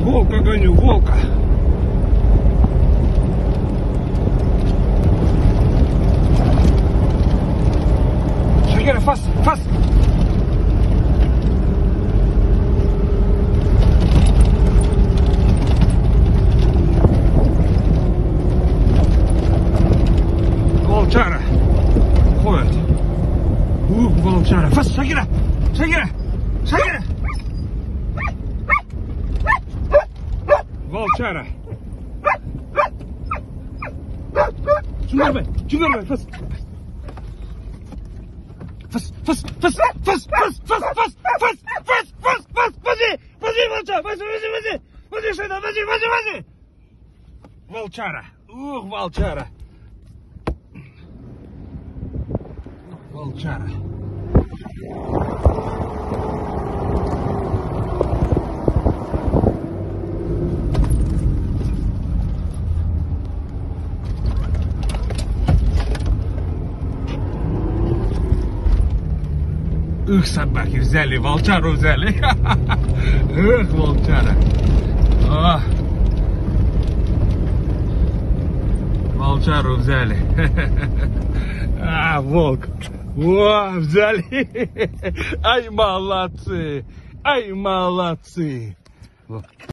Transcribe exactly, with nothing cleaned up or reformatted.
Волка гоню, волка. Шагера, фас, фас. Волчара. Ходит. Ух, волчара. Фас, Шагера, Шагера, Шагера. Волчара. Чунгар, чунгар, фас. Фас, фас, фас, фас, фас, фас, фас, фас, фас, фас, фас, вози, вози, волчара, вози, вози, вози, вози, шайда, вози, вози, вози. Волчара. Ух, волчара. Волчара. Ух, собаки взяли, волчару взяли. Эх, волчара. О, волчару взяли. А, волк. О, взяли. Ай, молодцы. Ай, молодцы.